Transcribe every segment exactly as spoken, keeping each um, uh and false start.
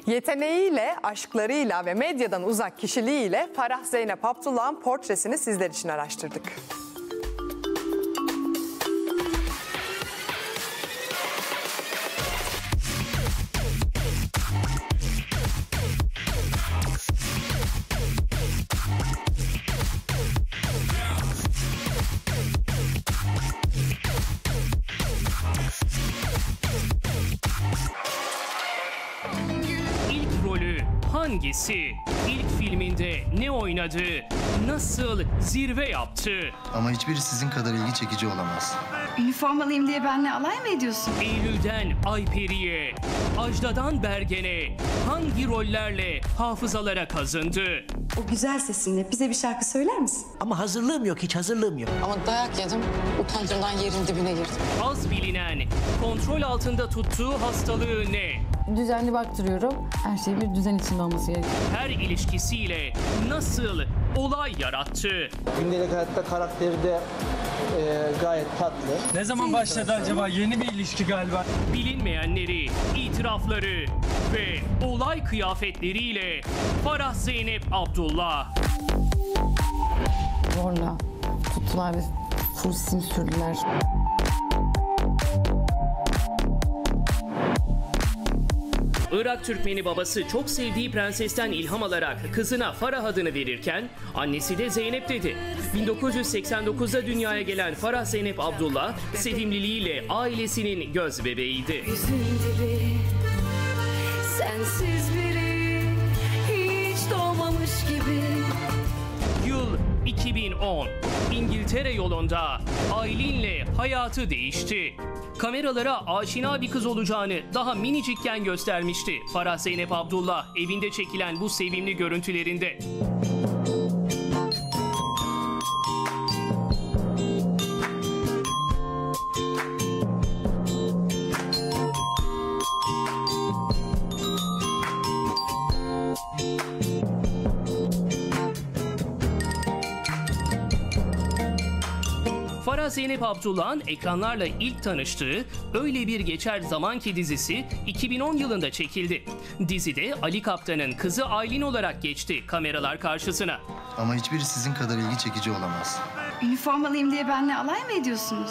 Yeteneğiyle, aşklarıyla ve medyadan uzak kişiliğiyle Farah Zeynep Abdullah'ın portresini sizler için araştırdık. Hangisi? İlk filminde ne oynadı? Nasıl zirve yaptı? Ama hiçbiri sizin kadar ilgi çekici olamaz. Üniformalıyım diye benimle alay mı ediyorsun? Eylül'den Ayperi'ye, Ajda'dan Bergen'e hangi rollerle hafızalara kazındı? O güzel sesinle bize bir şarkı söyler misin? Ama hazırlığım yok, hiç hazırlığım yok. Ama dayak yedim, utancımdan yerin dibine girdim. Az bilinen, kontrol altında tuttuğu hastalığı ne? Düzenli baktırıyorum. Her şey bir düzen içinde olması gerekiyor. Her ilişkisiyle nasıl olay yarattı? Gündelik hayatta karakteri de e, gayet tatlı. Ne zaman başladı acaba? Yeni bir ilişki galiba. Bilinmeyenleri, itirafları ve olay kıyafetleriyle Farah Zeynep Abdullah. Zorla tuttular ve fursin sürdüler. Irak Türkmeni babası çok sevdiği prensesten ilham alarak kızına Farah adını verirken annesi de Zeynep dedi. bin dokuz yüz seksen dokuzda dünyaya gelen Farah Zeynep Abdullah sevimliliğiyle ailesinin göz bebeğiydi. Biri, sensiz biri, hiç doğmamış gibi. Yıl iki bin on. İngiltere yolunda Aylin'le hayatı değişti. Kameralara aşina bir kız olacağını daha minicikken göstermişti Farah Zeynep Abdullah evinde çekilen bu sevimli görüntülerinde. Farah Zeynep Abdullah'ın ekranlarla ilk tanıştığı Öyle Bir Geçer Zaman Ki dizisi iki bin on yılında çekildi. Dizide Ali Kaptan'ın kızı Aylin olarak geçti kameralar karşısına. Ama hiçbiri sizin kadar ilgi çekici olamaz. Üniformalıyım diye benimle alay mı ediyorsunuz?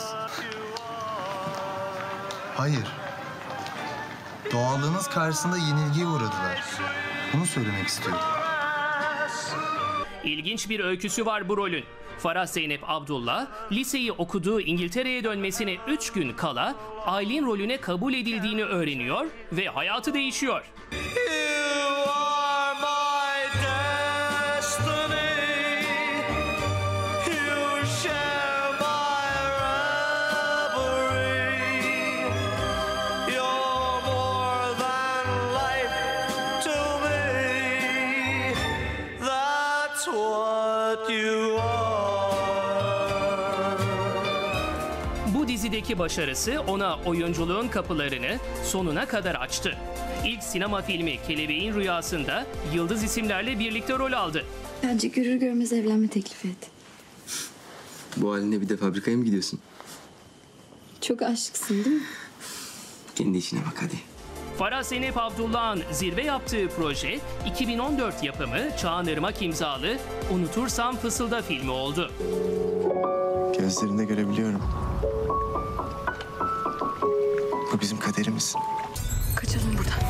Hayır. Doğallığınız karşısında yenilgiye uğradılar. Bunu söylemek istiyorum. İlginç bir öyküsü var bu rolün. Farah Zeynep Abdullah, liseyi okuduğu İngiltere'ye dönmesine üç gün kala Aylin rolüne kabul edildiğini öğreniyor ve hayatı değişiyor. Bu dizideki başarısı ona oyunculuğun kapılarını sonuna kadar açtı. İlk sinema filmi Kelebeğin Rüyası'nda yıldız isimlerle birlikte rol aldı. Bence görür görmez evlenme teklifi et. Bu haline bir de fabrikaya mı gidiyorsun? Çok aşıksın değil mi? Kendi işine bak hadi. Farah Zeynep Abdullah'ın zirve yaptığı proje iki bin on dört yapımı Çağan Irmak imzalı Unutursam Fısılda filmi oldu. Gözlerinde görebiliyorum. Bu bizim kaderimiz. Kaçalım buradan.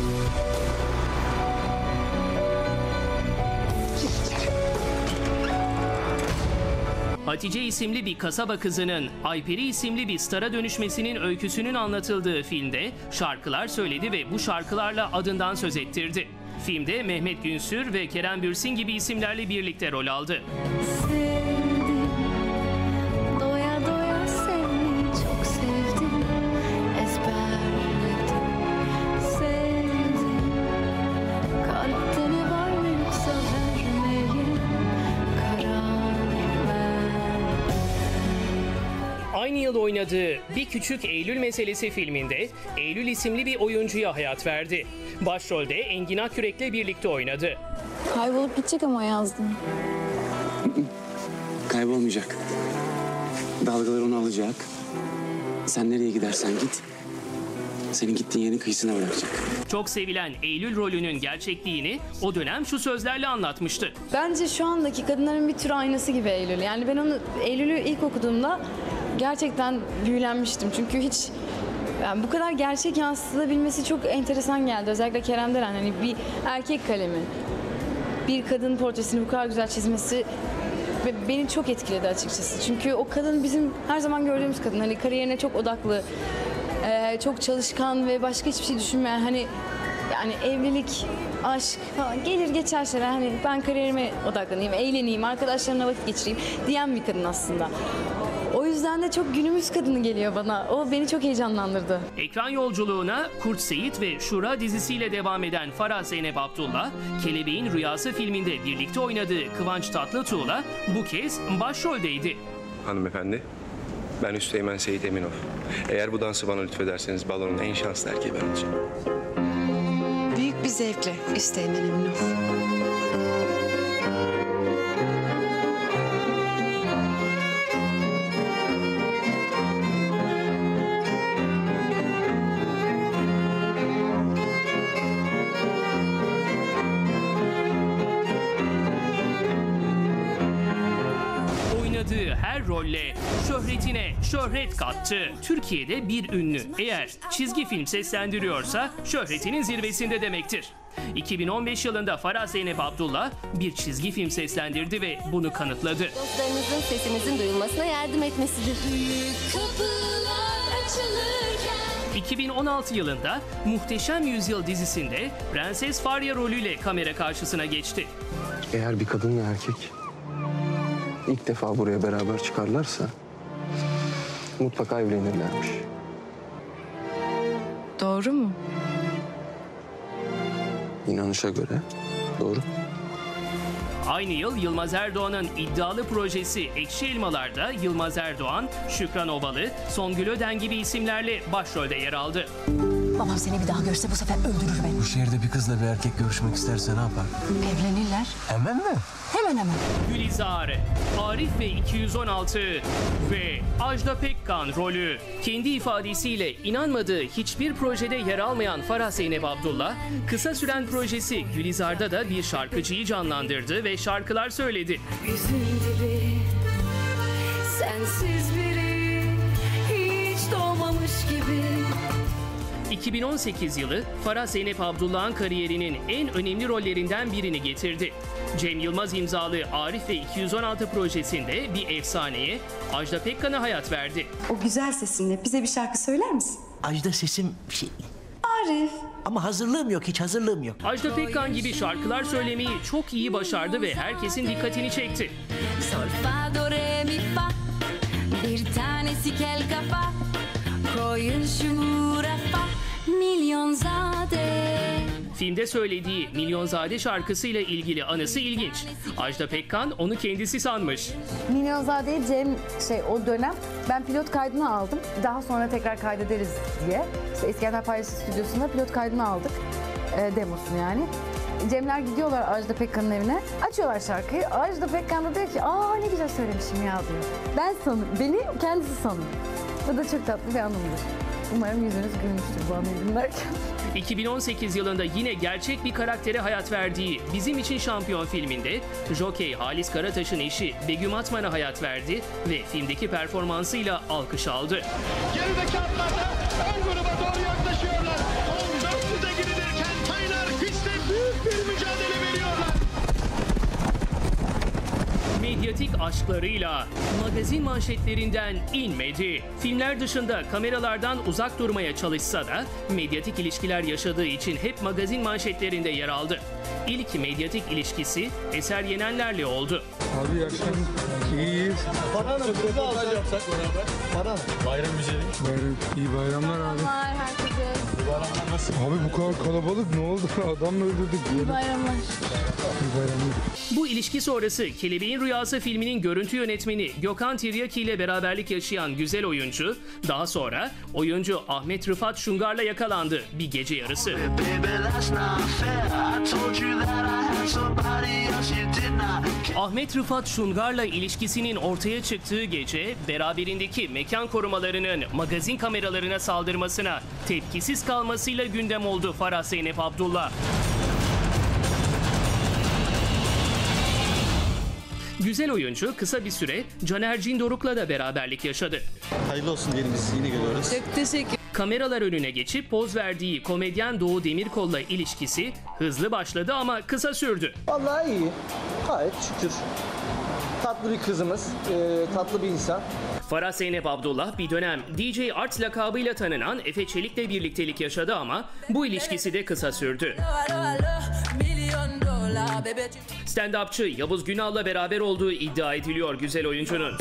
Hatice isimli bir kasaba kızının Ayperi isimli bir stara dönüşmesinin öyküsünün anlatıldığı filmde şarkılar söyledi ve bu şarkılarla adından söz ettirdi. Filmde Mehmet Günsür ve Kerem Bürsin gibi isimlerle birlikte rol aldı. Sevdim, doya doya seni çok sevdim, ezberledim, sevdim, kalpte ne var mı yoksa vermeye karar ver. Aynı yıl oynadığı Bir Küçük Eylül Meselesi filminde Eylül isimli bir oyuncuya hayat verdi. Başrolde Engin Akyürek'le birlikte oynadı. Kaybolup gidecek ama yazdım. Kaybolmayacak. Dalgalar onu alacak. Sen nereye gidersen git. Seni gittiğin yerin kıyısına bırakacak. Çok sevilen Eylül rolünün gerçekliğini o dönem şu sözlerle anlatmıştı. Bence şu andaki kadınların bir tür aynası gibi Eylül. Yani ben onu Eylül'ü ilk okuduğumda gerçekten büyülenmiştim. Çünkü hiç yani bu kadar gerçek yansıtılabilmesi çok enteresan geldi. Özellikle Kerem Deren hani bir erkek kalemi. Bir kadın portresini bu kadar güzel çizmesi ve beni çok etkiledi açıkçası. Çünkü o kadın bizim her zaman gördüğümüz kadın. Hani kariyerine çok odaklı, çok çalışkan ve başka hiçbir şey düşünmeyen, hani yani evlilik, aşk falan gelir geçer şeyler. Hani ben kariyerime odaklanayım, eğleneyim, arkadaşlarımla vakit geçireyim diyen bir kadın aslında. O yüzden de çok günümüz kadını geliyor bana. O beni çok heyecanlandırdı. Ekran yolculuğuna Kurt Seyit ve Şura dizisiyle devam eden Farah Zeynep Abdullah, Kelebeğin Rüyası filminde birlikte oynadığı Kıvanç Tatlıtuğ'la bu kez başroldeydi. Hanımefendi, ben Üsteğmen Seyit Eminov. Eğer bu dansı bana lütfederseniz balonun en şanslı erkeği ben olacağım. Büyük bir zevkle Üsteğmen Eminov. Her rolle şöhretine şöhret kattı. Türkiye'de bir ünlü eğer çizgi film seslendiriyorsa şöhretinin zirvesinde demektir. iki bin on beş yılında Farah Zeynep Abdullah bir çizgi film seslendirdi ve bunu kanıtladı. Dostlarınızın sesinizin duyulmasına yardım etmesidir. iki bin on altı yılında Muhteşem Yüzyıl dizisinde Prenses Farya rolüyle kamera karşısına geçti. Eğer bir kadınla erkek İlk defa buraya beraber çıkarlarsa mutlaka evlenirlermiş. Doğru mu? İnanışa göre doğru. Aynı yıl Yılmaz Erdoğan'ın iddialı projesi Ekşi Elmalar'da Yılmaz Erdoğan, Şükran Ovalı, Songül Öden gibi isimlerle başrolde yer aldı. Babam seni bir daha görse bu sefer öldürür beni. Bu şehirde bir kızla bir erkek görüşmek isterse ne yapar? Evlenirler. Hemen mi? Hemen hemen. Gülizar, Arif ve iki yüz on altı ve Ajda Pekkan rolü. Kendi ifadesiyle inanmadığı hiçbir projede yer almayan Farah Zeynep Abdullah, kısa süren projesi Gülizar'da da bir şarkıcıyı canlandırdı ve şarkılar söyledi. Üzüldü, sensiz biri hiç doğmamış gibi. iki bin on sekiz yılı Farah Zeynep Abdullah'ın kariyerinin en önemli rollerinden birini getirdi. Cem Yılmaz imzalı Arif ve iki yüz on altı projesinde bir efsaneye Ajda Pekkan'a hayat verdi. O güzel sesinle bize bir şarkı söyler misin? Ajda sesim bir şey... Arif. Ama hazırlığım yok, hiç hazırlığım yok. Ajda Pekkan gibi şarkılar söylemeyi çok iyi başardı ve herkesin dikkatini çekti. Sol, fa, do, re, mi, fa. Bir tanesi kel kafa. Koyun şu rafa. Milyonzade. Filmde söylediği Milyonzade şarkısıyla ilgili anısı ilginç. Ajda Pekkan onu kendisi sanmış. Milyonzade'yi Cem şey o dönem ben pilot kaydını aldım. Daha sonra tekrar kaydederiz diye. İşte İskender Paylaşım Stüdyosu'nda pilot kaydını aldık. E, demosunu yani. Cemler gidiyorlar Ajda Pekkan'ın evine. Açıyorlar şarkıyı. Ajda Pekkan da diyor ki aa ne güzel söylemişim ya diyor. Ben sanırım, beni kendisi sanıyor. Bu da çok tatlı bir anımdır. Umarım yüzünüz gülmüştür bu anıyı dinlerken. iki bin on sekiz yılında yine gerçek bir karaktere hayat verdiği Bizim İçin Şampiyon filminde Jokey Halis Karataş'ın eşi Begüm Atman'a hayat verdi ve filmdeki performansıyla alkış aldı. Gerideki atlarda ön gruba doğru yaklaşıyorlar. on dört yüze girilirken Taylar pistte büyük bir mücadele veriyorlar. Medyatik aşklarıyla magazin manşetlerinden inmedi. Filmler dışında kameralardan uzak durmaya çalışsa da medyatik ilişkiler yaşadığı için hep magazin manşetlerinde yer aldı. İlk medyatik ilişkisi Eser Yenenler'le oldu. Abi iyi akşamlar. İyiyiz. Para mı? Kızı alacak yapsak beraber. Para mı? Bayram güzeli. Bayram, iyi bayramlar abi. Bayramlar herkese. Bayramlar nasıl? Abi bu kadar kalabalık ne oldu? Adam mı öldürdük? İyi bayramlar. İyi bayramlar. Bu ilişki sonrası Kelebeğin Rüyası filminin görüntü yönetmeni Gökhan Tiryaki ile beraberlik yaşayan güzel oyuncu, daha sonra oyuncu Ahmet Rıfat Şungar'la yakalandı bir gece yarısı. Ahmet Rıfat Şungar'la ilişkisinin ortaya çıktığı gece beraberindeki mekan korumalarının magazin kameralarına saldırmasına tepki etkisiz kalmasıyla gündem oldu Farah Zeynep Abdullah. Güzel oyuncu kısa bir süre Caner Cindoruk'la da beraberlik yaşadı. Hayırlı olsun diyelim, biz yine geliyoruz. Çok teşekkür. Kameralar önüne geçip poz verdiği komedyen Doğu Demirkol'la ilişkisi hızlı başladı ama kısa sürdü. Vallahi iyi. Gayet şükür. Tatlı bir kızımız, e, tatlı bir insan. Farah Zeynep Abdullah bir dönem D J Art lakabıyla tanınan Efe Çelik'le birliktelik yaşadı ama bu ilişkisi de kısa sürdü. Stand-upçı Yavuz Günal'la beraber olduğu iddia ediliyor güzel oyuncunun.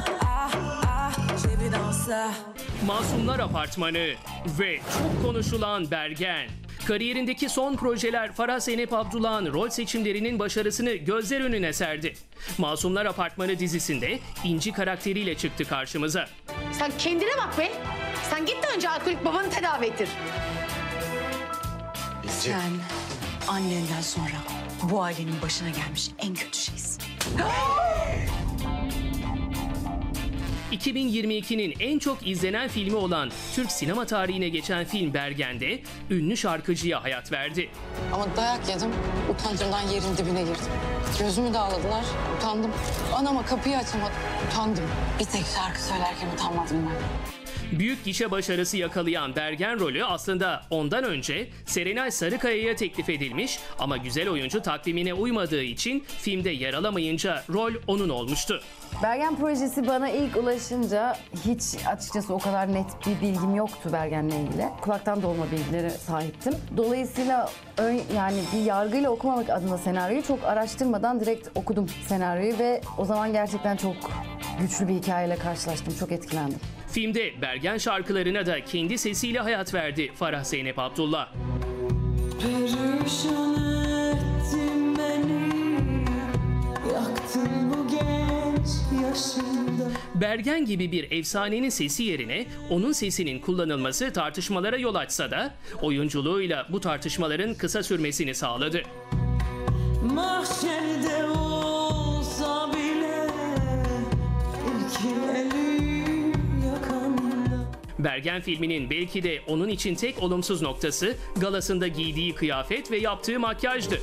Masumlar Apartmanı ve çok konuşulan Bergen. Kariyerindeki son projeler Farah Zeynep Abdullah'ın rol seçimlerinin başarısını gözler önüne serdi. Masumlar Apartmanı dizisinde İnci karakteriyle çıktı karşımıza. Sen kendine bak be. Sen git de önce alkolik babanı tedavi ettir. Sen annenden sonra bu ailenin başına gelmiş en kötü şeysin. iki bin yirmi ikinin en çok izlenen filmi olan Türk sinema tarihine geçen film Bergen'de ünlü şarkıcıya hayat verdi. Ama dayak yedim, utancımdan yerin dibine girdim. Gözümü dağladılar, utandım. Anama kapıyı açamadım, utandım. Bir tek şarkı söylerken utanmadım ben. Büyük gişe başarısı yakalayan Bergen rolü aslında ondan önce Serenay Sarıkaya'ya teklif edilmiş ama güzel oyuncu takvimine uymadığı için filmde yer alamayınca rol onun olmuştu. Bergen projesi bana ilk ulaşınca hiç açıkçası o kadar net bir bilgim yoktu Bergen'le ilgili. Kulaktan dolma bilgilere sahiptim. Dolayısıyla ön, yani bir yargıyla okumamak adına senaryoyu çok araştırmadan direkt okudum senaryoyu ve o zaman gerçekten çok güçlü bir hikayeyle karşılaştım. Çok etkilendim. Filmde Bergen şarkılarına da kendi sesiyle hayat verdi Farah Zeynep Abdullah. Perişan ettin beni, yaktın bu genç yaşımda. Bergen gibi bir efsanenin sesi yerine onun sesinin kullanılması tartışmalara yol açsa da oyunculuğuyla bu tartışmaların kısa sürmesini sağladı. Mahşerde olsa bile ilk elim yakanda. Bergen filminin belki de onun için tek olumsuz noktası galasında giydiği kıyafet ve yaptığı makyajdı.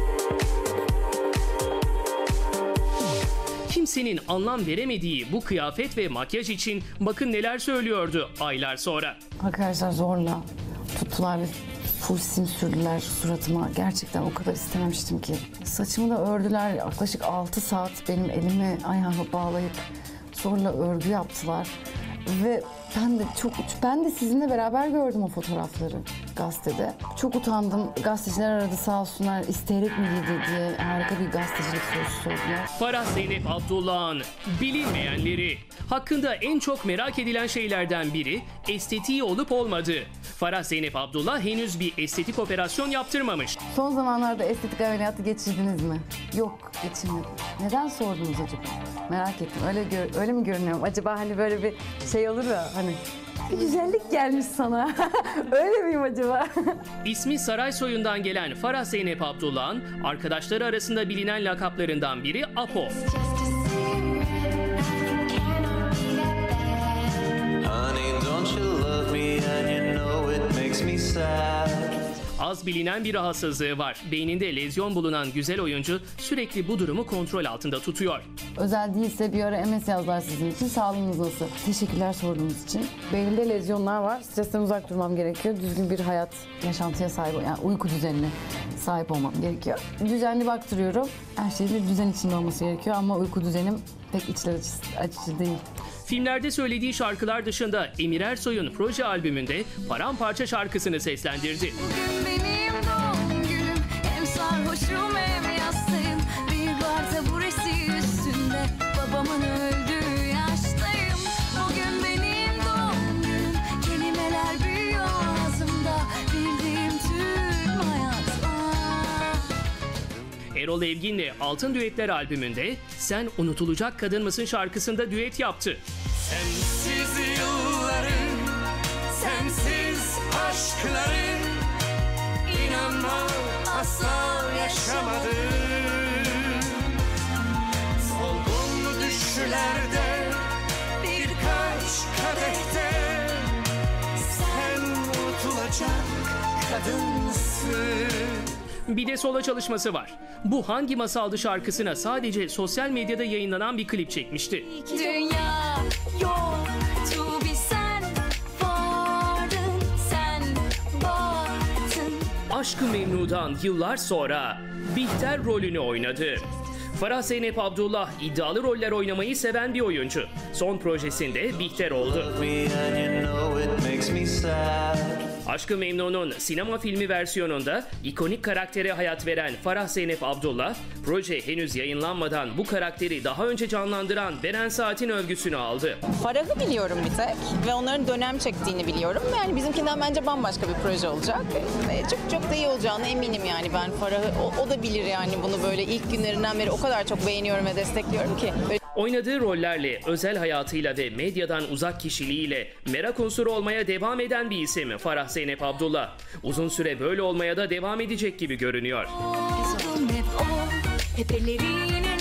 Kimsenin anlam veremediği bu kıyafet ve makyaj için bakın neler söylüyordu aylar sonra. Arkadaşlar zorla tuttular ve full sim sürdüler suratıma. Gerçekten o kadar istememiştim ki. Saçımı da ördüler. Yaklaşık altı saat benim elimi ayağıma bağlayıp zorla örgü yaptılar. Ve ben de çok ben de sizinle beraber gördüm o fotoğrafları gazetede. Çok utandım. Gazeteciler aradı sağ olsunlar. İsteyerek mi giydi diye harika bir gazetecilik sorusu sordular. Farah Zeynep Abdullah'ın bilinmeyenleri. Hakkında en çok merak edilen şeylerden biri estetiği olup olmadığı. Farah Zeynep Abdullah henüz bir estetik operasyon yaptırmamış. Son zamanlarda estetik ameliyatı geçirdiniz mi? Yok, geçirmedim. Neden sordunuz acaba? Merak ettim. Öyle gör, öyle mi görünüyorum? Acaba hani böyle bir şey olur ya hani bir güzellik gelmiş sana. Öyle miyim acaba? İsmi Saray soyundan gelen Farah Zeynep Abdullah'ın arkadaşları arasında bilinen lakaplarından biri Apo. Az bilinen bir rahatsızlığı var. Beyninde lezyon bulunan güzel oyuncu sürekli bu durumu kontrol altında tutuyor. Özel değilse bir ara M S yazlar sizin için. Sağlığınız nasıl? Teşekkürler sorduğunuz için. Beynimde lezyonlar var. Stresten uzak durmam gerekiyor. Düzgün bir hayat yaşantıya sahip, yani uyku düzenine sahip olmam gerekiyor. Düzenli baktırıyorum. Her şeyin bir düzen içinde olması gerekiyor ama uyku düzenim pek içler açıcı, açıcı değil. Filmlerde söylediği şarkılar dışında Emir Ersoy'un proje albümünde Paramparça şarkısını seslendirdi. Bugün benim doğum günüm, hem sarhoşum hem yastayım. Bir bar taburesi üstünde babamın öldüğü yaştayım. Bugün benim doğum günüm, kelimeler büyüyor ağzımda. Bildiğim tüm hayatlar. Erol Evgin'le Altın Düetler albümünde Sen Unutulacak Kadın Mısın şarkısında düet yaptı. Sensiz yılların, sensiz aşkların, inanma asla yaşamadım. Solgun düşlerde, birkaç kadehte sen unutulacak Bir de solo çalışması var. Bu Hangi Masaldı şarkısına sadece sosyal medyada yayınlanan bir klip çekmişti. Dünya yoktu bir sen vardın, sen baktın. Aşk-ı Memnu'dan yıllar sonra Bihter rolünü oynadı. Farah Zeynep Abdullah iddialı roller oynamayı seven bir oyuncu. Son projesinde Bihter oldu. Aşk-ı Memnu'nun sinema filmi versiyonunda ikonik karaktere hayat veren Farah Zeynep Abdullah, proje henüz yayınlanmadan bu karakteri daha önce canlandıran Beren Saat'in övgüsünü aldı. Farah'ı biliyorum bir tek ve onların dönem çektiğini biliyorum. Yani bizimkinden bence bambaşka bir proje olacak. Ve çok çok da iyi olacağına eminim yani ben Farah'ı. O, o da bilir yani bunu böyle ilk günlerinden beri o kadar çok beğeniyorum ve destekliyorum ki. Böyle... Oynadığı rollerle, özel hayatıyla ve medyadan uzak kişiliğiyle merak unsuru olmaya devam eden bir isim Farah Zeynep Abdullah. Uzun süre böyle olmaya da devam edecek gibi görünüyor. Hep o, hep ellerine